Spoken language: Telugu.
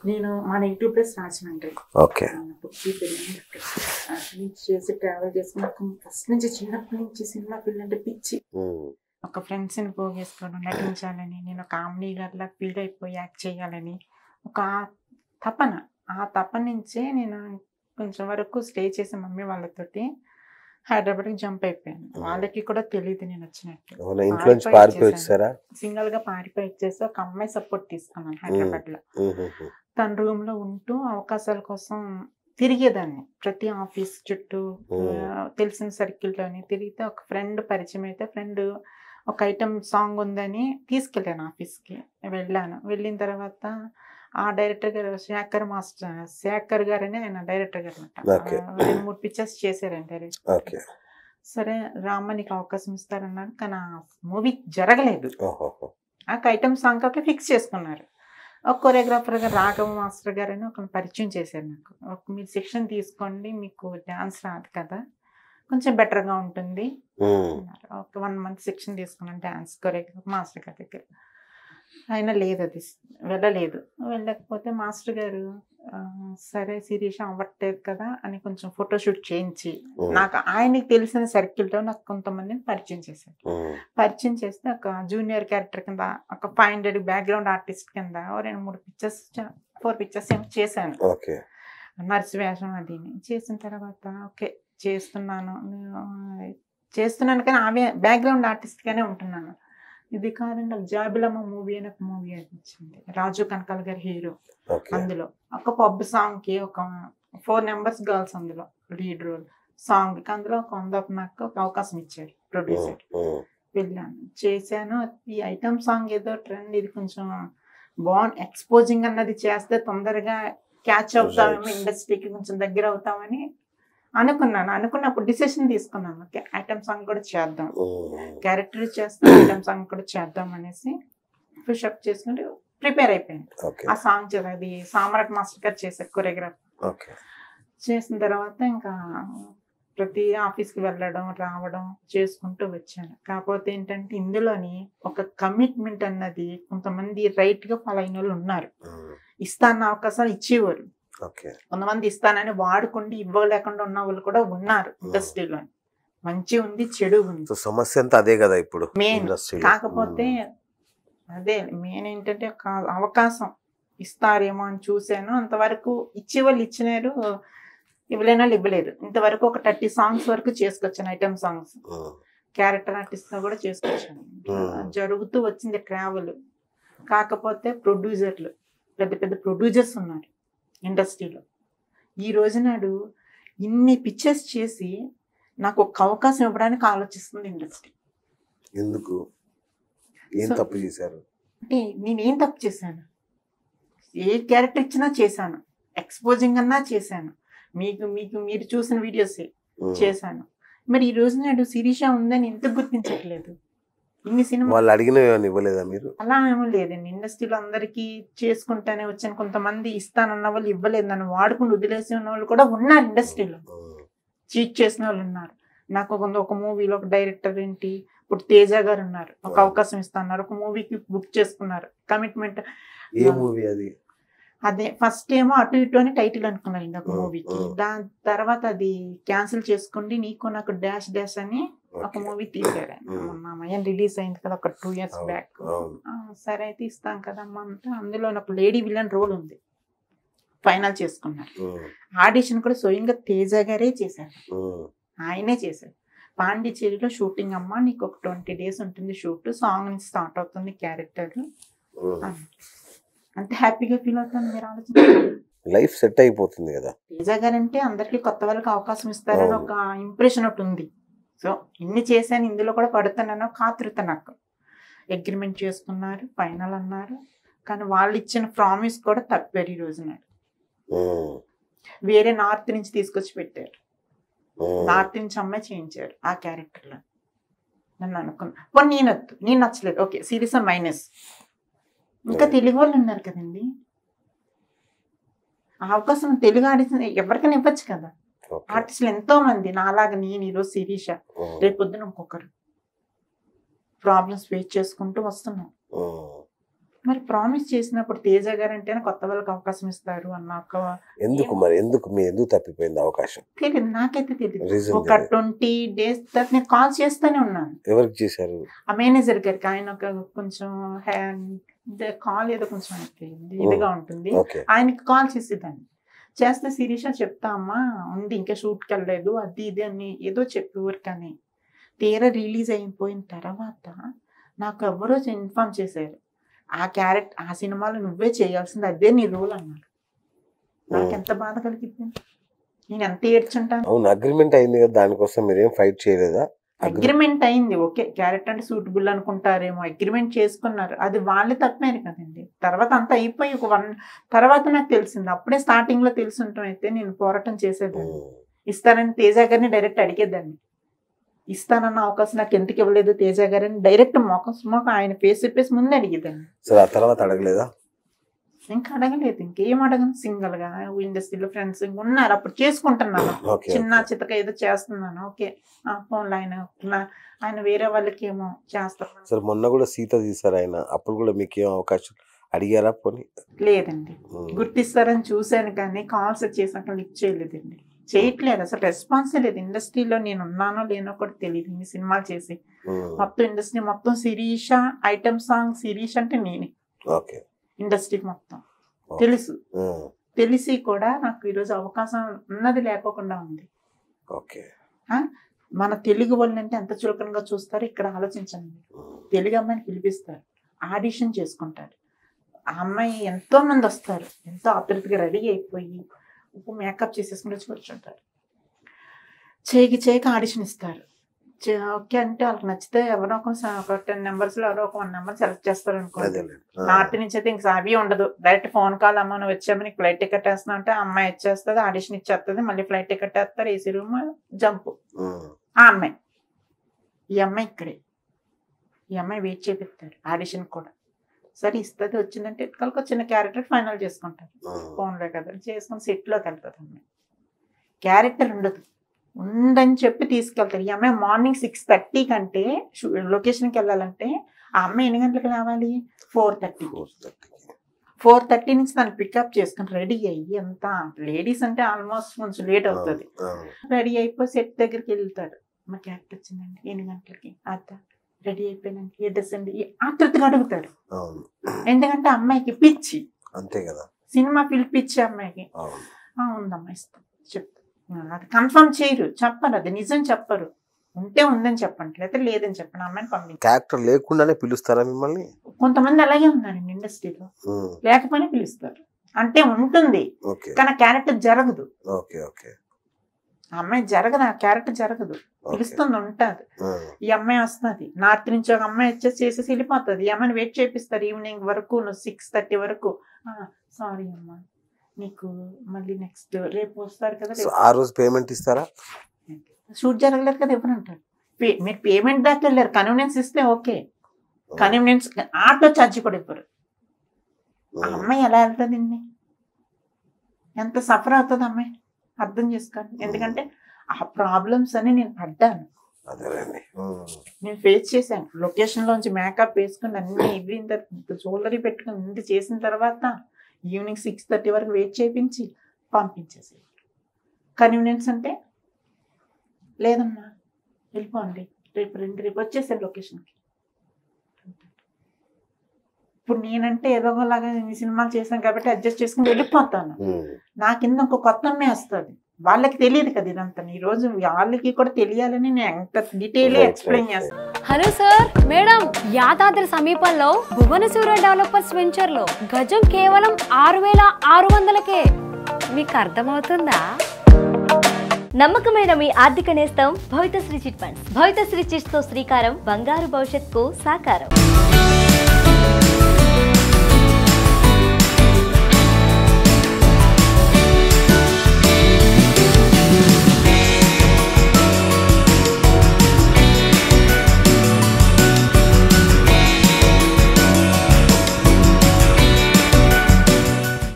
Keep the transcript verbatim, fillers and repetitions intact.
నేను మా నెగిటివ్ ప్లేస్ రాజమండ్రి. ఓకే. చేసి ట్రావెల్ చేసుకున్నాక ఫస్ట్ నుంచి చిన్నప్పటి నుంచి సినిమా ఫీల్డ్ అంటే పిచ్చి. ఒక ఫ్రెండ్స్ని పోగేసుకోవడం, నటించాలని, నేను ఒక కామెడీ గట్లా ఫీల్ అయిపోయి యాక్ట్ చేయాలని ఒక తపన. ఆ తపన నుంచే నేను కొంచెం వరకు స్టే చేసి మమ్మీ వాళ్ళతోటి హైదరాబాద్కి జంప్ అయిపోయాను. వాళ్ళకి కూడా తెలియదు నేను వచ్చినట్టు. సింగిల్ గా పారిపోయి వచ్చేసి ఒక అమ్మాయి సపోర్ట్ తీసుకున్నాను హైదరాబాద్ లో. తన రూమ్ లో ఉంటూ అవకాశాల కోసం తిరిగేదాన్ని. ప్రతి ఆఫీస్ చుట్టూ తెలిసిన సర్కిల్లోని తిరిగితే ఒక ఫ్రెండ్ పరిచయం అయితే ఫ్రెండ్ ఒక ఐటమ్ సాంగ్ ఉందని తీసుకెళ్ళాను ఆఫీస్కి. వెళ్ళాను. వెళ్ళిన తర్వాత ఆ డైరెక్టర్ గారు శేఖర్ మాస్టర్ శేఖర్ గారు అని ఆయన డైరెక్టర్ గారు అనమాట. రెండు మూడు పిక్చర్స్ చేశారండి డైరెక్టర్. సరే రామ్మ నీకు అవకాశం ఇస్తారన్నారు, కానీ ఆ మూవీ జరగలేదు. ఆ ఐటమ్ సాంగ్ ఒక ఫిక్స్ చేసుకున్నారు. ఒక కొరియోగ్రాఫర్ గారు రాఘవ మాస్టర్ గారు అని ఒక పరిచయం చేశారు నాకు. ఒక మీరు శిక్షణ తీసుకోండి, మీకు డాన్స్ రాదు కదా, కొంచెం బెటర్గా ఉంటుంది అన్నారు. ఒక వన్ మంత్ శిక్షణ తీసుకున్నాను డాన్స్ కొరియోగ్రాఫర్ మాస్టర్ గారి దగ్గర. అయినా లేదు, అది వెళ్ళలేదు. వెళ్ళకపోతే మాస్టర్ గారు సరే శిరీష అవ్వట్లేదు కదా అని కొంచెం ఫోటోషూట్ చేయించి నాకు ఆయనకి తెలిసిన సర్కిల్తో నాకు కొంతమందిని పరిచయం చేశారు. పరిచయం చేస్తే ఒక జూనియర్ క్యారెక్టర్ కింద ఒక ఫైవ్ హండ్రెడ్ బ్యాక్గ్రౌండ్ ఆర్టిస్ట్ కింద రెండు మూడు పిక్చర్స్ ఫోర్ పిక్చర్స్ ఏమో చేశాను. నర్సు వేషం అది చేసిన తర్వాత ఓకే చేస్తున్నాను చేస్తున్నాను కానీ ఆమె బ్యాక్గ్రౌండ్ ఆర్టిస్ట్గానే ఉంటున్నాను. ఇది కాదండి జాబిలమ్మ మూవీ అని ఒక మూవీ వచ్చింది, రాజు కనకాల గారి హీరో. అందులో ఒక పబ్ సాంగ్ కి ఒక ఫోర్ నెంబర్స్ గర్ల్స్ అందులో లీడ్ రోల్ సాంగ్ కి అందులో ఒక వంద నాకు ఒక అవకాశం ఇచ్చారు ప్రొడ్యూసర్. వెళ్ళాను, చేశాను. ఈ ఐటమ్ సాంగ్ ఏదో ట్రెండ్, ఇది కొంచెం బాగుంది, ఎక్స్పోజింగ్ అన్నది చేస్తే తొందరగా క్యాచ్ అవుతామేమో, ఇండస్ట్రీకి కొంచెం దగ్గర అవుతామని అనుకున్నాను. అనుకున్నప్పుడు డిసిషన్ తీసుకున్నాను, ఓకే ఐటమ్ సాంగ్ కూడా చేద్దాం, క్యారెక్టర్ చేస్తాం, ఐటమ్ సాంగ్ కూడా చేద్దాం అనేసి పుషప్ చేసుకుంటే ప్రిపేర్ అయిపోయింది. ఆ సాంగ్ అది సామ్రాట్ మాస్టర్ గారు చేశారు కొరియోగ్రాఫ్. చేసిన తర్వాత ఇంకా ప్రతి ఆఫీస్కి వెళ్ళడం రావడం చేసుకుంటూ వచ్చాను. కాకపోతే ఏంటంటే ఇందులోని ఒక కమిట్మెంట్ అన్నది కొంతమంది రైట్ గా ఫాలో అయిన వాళ్ళు ఉన్నారు. ఇస్తాన్న అవకాశాలు ఇచ్చేవారు, కొంతమంది ఇస్తానని వాడుకుంటూ ఇవ్వలేకుండా ఉన్న వాళ్ళు కూడా ఉన్నారు ఇండస్ట్రీలో. మంచి ఉంది, చెడు ఉంది. సమస్య అంతా అదే కదా ఇప్పుడు మెయిన్. కాకపోతే అదే మెయిన్ ఏంటంటే అవకాశం ఇస్తారేమో అని చూశాను. అంతవరకు ఇచ్చేవాళ్ళు ఇచ్చినారు, ఇవ్వలేని వాళ్ళు ఇవ్వలేదు. ఇంతవరకు ఒక థర్టీ సాంగ్స్ వరకు చేసుకొచ్చాను, ఐటమ్ సాంగ్స్ క్యారెక్టర్ ఆర్టిస్ట్ కూడా చేసుకొచ్చాను. జరుగుతూ వచ్చింది ట్రావెల్. కాకపోతే ప్రొడ్యూసర్లు పెద్ద పెద్ద ప్రొడ్యూసర్స్ ఉన్నారు ఇండస్ట్రీలో. ఈ రోజు నాడు ఇన్ని పిక్చర్స్ చేసి నాకు ఒక అవకాశం ఇవ్వడానికి ఆలోచిస్తుంది ఇండస్ట్రీ. ఎందుకు? ఏం తప్పు చేశారు అంటే నేనేం తప్పు చేశాను? ఏ క్యారెక్టర్ ఇచ్చినా చేశాను, ఎక్స్పోజింగ్ అన్నా చేశాను, మీకు మీకు మీరు చూసిన వీడియోస్ చేశాను. మరి ఈ రోజు నాడు శిరీష ఉందని ఎందుకు గుర్తించట్లేదు? ఇన్ని సినిమా వాళ్ళు అడిగిన ఇవ్వలేదా మీరు? అలా ఏమో లేదండి. ఇండస్ట్రీలో అందరికీ చేసుకుంటానే వచ్చాను. కొంతమంది ఇస్తానన్న వాళ్ళు ఇవ్వలేదు, నన్ను వాడుకుని వదిలేసిన వాళ్ళు కూడా ఉన్నారు ఇండస్ట్రీలో. చీట్ చేసిన వాళ్ళు ఉన్నారు. నాకు ఒక ఒక మూవీలో ఒక డైరెక్టర్ ఏంటి ఇప్పుడు తేజ గారు ఉన్నారు, ఒక అవకాశం ఇస్తున్నారు, ఒక మూవీకి బుక్ చేసుకున్నారు. కమిట్మెంట్ ఏ మూవీ అది? అదే ఫస్ట్ ఏమో అటు ఇటు అని టైటిల్ అనుకున్నారండి ఒక మూవీకి. దాని తర్వాత అది క్యాన్సిల్ చేసుకోండి నీకు నాకు డాష్ డాష్ అని ఒక మూవీ తీసారు. మా అమ్మాయి రిలీజ్ అయింది కదా ఒక టూ ఇయర్స్ బ్యాక్. సరే అయితే ఇస్తాం కదమ్మా అంటే అందులో నాకు లేడీ విలన్ రోల్ ఉంది, ఫైనల్ చేసుకున్నారు. ఆడిషన్ కూడా స్వయంగా తేజ గారే చేశారు, ఆయనే చేశారు. పాండిచేరిలో షూటింగ్ అమ్మా, నీకు ఒక ట్వంటీ డేస్ ఉంటుంది షూట్, సాంగ్ నుంచి స్టార్ట్ అవుతుంది క్యారెక్టర్. అంతే హ్యాపీగా ఫీల్ అవుతాను. మీరు ఆలోచించండి, లైఫ్ సెట్ అయిపోతుంది కదా. తేజ గారు అంటే అందరికి కొత్త వాళ్ళకి అవకాశం ఇస్తారని ఒక ఇంప్రెషన్ ఒకటి ఉంది. సో ఇన్ని చేశాను, ఇందులో కూడా పడుతున్నాను కాతృత. నాకు అగ్రిమెంట్ చేసుకున్నారు, ఫైనల్ అన్నారు, కానీ వాళ్ళు ఇచ్చిన ప్రామిస్ కూడా తప్పారు. ఈ రోజు నాడు వేరే నార్త్ నుంచి తీసుకొచ్చి పెట్టారు, నార్త్ నుంచి అమ్మాయి చేయించారు ఆ క్యారెక్టర్లో. నన్ను అనుకున్నా పోనీ నేను వద్దు, నేను నచ్చలేదు, ఓకే సీరియస్ మైనస్. ఇంకా తెలుగు వాళ్ళు ఉన్నారు కదండి, ఆ అవకాశం తెలుగు ఆర్టిస్ట్ ఎవరికైనా ఇవ్వచ్చు కదా. ఆర్టిస్టులు ఎంతో మంది నాలాగా, నేను ఈరోజు శిరీష, రేపు పొద్దున ఇంకొకరు ప్రాబ్లమ్స్ ఫేస్ చేసుకుంటూ వస్తున్నాం. మరి ప్రామిస్ చేసినప్పుడు తేజ గారు అంటేనే కొత్త వాళ్ళకి అవకాశం ఇస్తారు అన్న ఒక ఎందుకు మరి ఎందుకు మీ ఎందుకు తప్పిపోయింది అవకాశం? తెలియదు, నాకైతే తెలియదు. Reason ఒక తెలియదు. ట్వంటీ డేస్ తర్వాత నేను కాల్ చేస్తూనే ఉన్నాను ఎవరికి చేశారు? ఆ మేనేజర్ గారికి. ఆయన ఒక కొంచెం కాల్ ఏదో కొంచెం ఆయనకి ఇదిగా ఉంటుంది, ఓకే ఆయనకి కాల్ చేసేదాన్ని. చేస్తే శిరీష చెప్తా అమ్మా ఉంది ఇంకా షూట్కి వెళ్ళలేదు అది ఇది అని ఏదో చెప్పి ఊరికని. తీరా రిలీజ్ అయిపోయిన తర్వాత నాకు ఎవరో ఇన్ఫార్మ్ చేశారు, ఆ క్యారెక్టర్ ఆ సినిమాలో నువ్వే చేయాల్సింది, అదే నీ రోల్ అన్నారు. నాకు ఎంత బాధ కలిగింది, నేను ఎంత ఏడ్చుంటాను. అవును అగ్రిమెంట్ అయింది కదా, దానికోసం మీరేం ఫైట్ చేయలేదా? అగ్రిమెంట్ అయింది, ఓకే క్యారెక్టర్ అంటే సూటబుల్ అనుకుంటారేమో, అగ్రిమెంట్ చేసుకున్నారు, అది వాళ్ళే తప్పేరు కదండి. తర్వాత అంతా అయిపోయి ఒక వన్ తర్వాత నాకు తెలిసింది, అప్పుడే స్టార్టింగ్ లో తెలుసుంటాం అయితే నేను పోరాటం చేసేదాన్ని. ఇస్తానని తేజ గారిని డైరెక్ట్ అడిగేదాన్ని, ఇస్తానన్న అవకాశం నాకు ఎందుకు ఇవ్వలేదు తేజ గారిని డైరెక్ట్ మొక్క మొక్క ఆయన ఫేస్ చెప్పేసి ముందే అడిగేదాన్ని. సరే ఆ తర్వాత అడగలేదా? ఇంకా అడగలేదు, ఇంకేం అడగను. సింగిల్ గా ఇండస్ట్రీలో ఫ్రెండ్స్ ఉన్నారు, అప్పుడు చేసుకుంటున్నాను, చిన్న చితక ఏదో చేస్తున్నాను. ఓకే ఫోన్లో ఆయన ఆయన వేరే వాళ్ళకి ఏమో చేస్తాను. సరే మొన్న కూడా సీత తీసారు ఆయన, అప్పుడు కూడా మీకు ఏం అవకాశం అడిగారా? పోనీ లేదండి, గుర్తిస్తారని చూశాను కానీ కాల్స్ చేసాక లిఫ్ట్ చేయలేదండి, చేయట్లేదు అసలు, రెస్పాన్స్ లేదు. ఇండస్ట్రీలో నేను ఉన్నానో లేనో కూడా తెలియదు. ఇన్ని సినిమాలు చేసి మొత్తం ఇండస్ట్రీ మొత్తం శిరీష ఐటమ్ సాంగ్ శిరీష అంటే నేనే ఓకే ఇండస్ట్రీ మొత్తం తెలుసు. తెలిసి కూడా నాకు ఈరోజు అవకాశం ఉన్నది లేకోకుండా ఉంది. ఓకే మన తెలుగు వాళ్ళంటే ఎంత చులకనగా చూస్తారో ఇక్కడ ఆలోచించండి. తెలుగు అమ్మాయిని పిలిపిస్తారు, ఆడిషన్ చేసుకుంటారు, ఆ అమ్మాయి ఎంతో మంది వస్తారు, ఎంతో ఆతృతగా రెడీ అయిపోయి మేకప్ చేసేసుకుని కూర్చుంటారు, చేయికి చేయికి ఆడిషన్ ఇస్తారు. ఓకే అంటే వాళ్ళకి నచ్చితే ఎవరో ఒక టెన్ నెంబర్స్ లో ఎవరో ఒక వన్ నెంబర్ సెలెక్ట్ చేస్తారు అనుకోండి. నార్త్ నుంచి అయితే ఇంకా అవి ఉండదు, డైరెక్ట్ ఫోన్ కాల్ అమ్మ నువ్వు వచ్చాము నీకు ఫ్లైట్ టికెట్ వేస్తున్నా అంటే అమ్మాయి ఇచ్చేస్తుంది, ఆడిషన్ ఇచ్చేస్తుంది, మళ్ళీ ఫ్లైట్ టికెట్ వేస్తారు, ఏసీ రూమ్ జంప్. ఆ అమ్మాయి ఈ అమ్మాయి ఇక్కడే ఈ అమ్మాయి వెయిట్ చేపిస్తారు ఆడిషన్ కూడా. సరే ఇస్తుంది, వచ్చిందంటే ఇటుకలకు చిన్న క్యారెక్టర్ ఫైనల్ చేసుకుంటారు, ఫోన్లో కదా చేసుకుని సెట్లోకి వెళ్తుంది. అమ్మాయి క్యారెక్టర్ ఉండదు, ఉందని చెప్పి తీసుకెళ్తారు. ఈ అమ్మాయి మార్నింగ్ సిక్స్ థర్టీ కంటే లొకేషన్కి వెళ్ళాలంటే ఆ అమ్మాయి ఎన్ని గంటలకు రావాలి? ఫోర్ థర్టీ ఫోర్ థర్టీ నుంచి తను పికప్ చేసుకుని రెడీ అయ్యి అంతా లేడీస్ అంటే ఆల్మోస్ట్ కొంచెం లేట్ అవుతుంది. రెడీ అయిపోయి సెట్ దగ్గరికి వెళ్తారు, మా క్యారెక్టర్ వచ్చిందండి ఎన్ని గంటలకి, అత్త రెడీ అయిపోయినాక ఏ డ్రెస్ అండి ఆతృతగా అడుగుతారు. ఎందుకంటే అమ్మాయికి పిచ్చి, అంతే కదా సినిమా పిలిపించి అమ్మాయికి ఉందమ్మా ఇస్తాం చెప్తారు. అది కన్ఫర్మ్ చేయరు, చెప్పరు, అది నిజం చెప్పరు. ఉంటే ఉందని చెప్పండి, లేకపోతే లేదని చెప్పండి, అమ్మాయిని పంపించారు. క్యారెక్టర్ లేకుండానే పిలుస్తారా మిమ్మల్ని? కొంతమంది అలాగే ఉన్నారండి ఇండస్ట్రీలో, లేకపోయినా పిలుస్తారు. అంటే ఉంటుంది కానీ క్యారెక్టర్ జరగదు. అమ్మాయి జరగదు, ఆ క్యారెక్టర్ జరగదు, పిలుస్తుంది ఉంటుంది. ఈ అమ్మాయి వస్తుంది, నార్త్ నుంచి ఒక అమ్మాయి వచ్చేసి చేసేసి వెళ్ళిపోతుంది. ఈ అమ్మాయిని వెయిట్ చేపిస్తారు ఈవినింగ్ వరకు, సిక్స్ థర్టీ వరకు. సారీ అమ్మా నీకు మళ్ళీ నెక్స్ట్ రేపు వస్తారు కదా, ఆ రోజు పేమెంట్ ఇస్తారా? షూట్ జరగలేదు కదా ఎవరంటారు, మీరు పేమెంట్ దాకా వెళ్ళారు, కన్వీనియన్స్ ఇస్తే ఓకే, కన్వీనియన్స్ ఆటో ఛార్జీ కూడా ఇవ్వరు. ఆ అమ్మాయి ఎలా వెళ్తుంది, ఎంత సఫర్ అవుతుంది అమ్మాయి, అర్థం చేసుకోండి. ఎందుకంటే ఆ ప్రాబ్లమ్స్ అని నేను పడ్డాను, నేను ఫేస్ చేశాను. లొకేషన్ లోంచి మేకప్ వేసుకుని అన్ని ఇవి జ్యువెలరీ పెట్టుకుని ఇంత చేసిన తర్వాత ఈవినింగ్ సిక్స్ థర్టీ వరకు వెయిట్ చేయించి పంపించేసి, కన్వీనియన్స్ అంటే లేదమ్మా వెళ్ళిపోండి రేపు రెండు రేపు వచ్చేసాను లొకేషన్కి. ఇప్పుడు నేనంటే ఏదోలాగా ఈ సినిమాలు చేశాను కాబట్టి అడ్జస్ట్ చేసుకుని వెళ్ళిపోతాను. నా కింద ఇంకో కొత్త అమ్మాయి వస్తుంది, వాళ్ళకి తెలియదు కదా ఇదంతా. ఈ రోజు వాళ్ళకి కూడా తెలియాలని నేను ఎంత డీటెయిల్ ఎక్స్ప్లెయిన్ చేస్తాను. హలో సార్ మేడం, యాదాద్రి సమీపంలో భువనసూర డెవలపర్స్ వెంచర్ లో గజం కేవలం ఆరు వేల ఆరు వందలకే. మీకు అర్థమవుతుందా? నమ్మకమైన మీ ఆర్థిక నేస్తం Bhavithasri chit funds. Bhavithasri chits తో శ్రీకారం, బంగారు భవిష్యత్తుకు సాకారం.